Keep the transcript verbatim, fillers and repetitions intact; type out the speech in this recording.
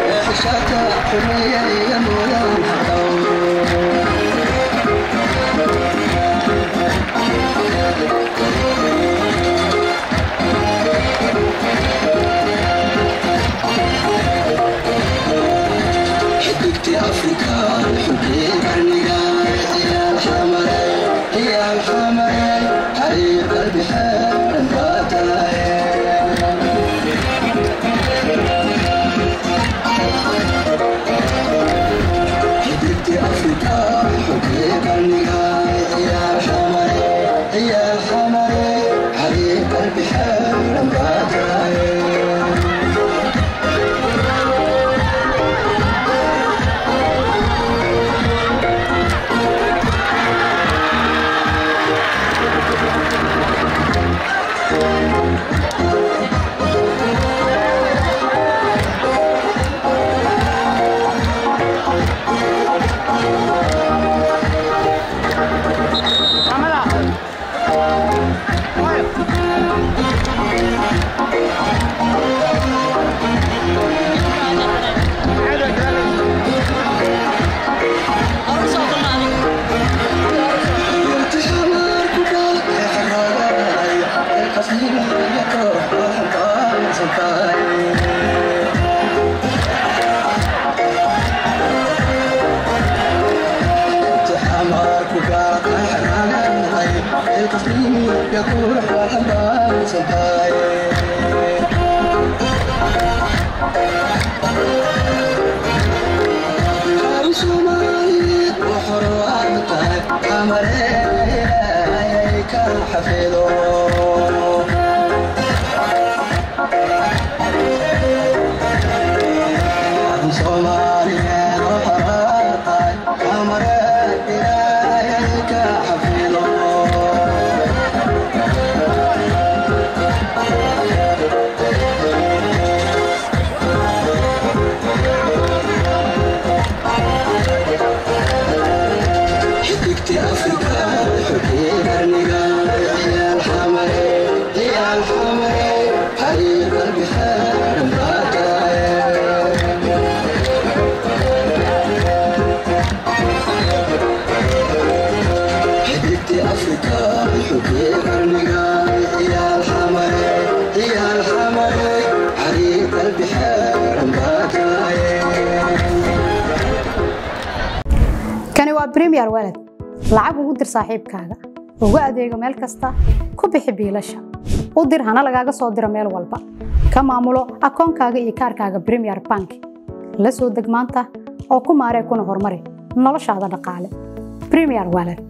بريمير ولد لعب ugu dir saaxiibkaaga ugu adeego meel kasta ku bixi biilasha u dir hana lagaaga soo diro meel walba ka maamulo akoonkaaga iyo kaarkaaga Premier Bank la soo deg maanta oo ku maaree kuna horumari noloshaada dhaqaale Premier Wallet